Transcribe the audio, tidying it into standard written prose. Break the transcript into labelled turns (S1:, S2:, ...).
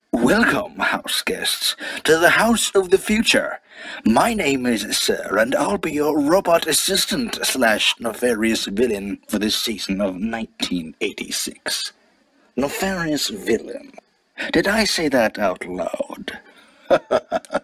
S1: Welcome, house guests, to the House of the Future. My name is S.I.R, and I'll be your robot assistant / nefarious villain for this season of 1986. Nefarious villain. Did I say that out loud?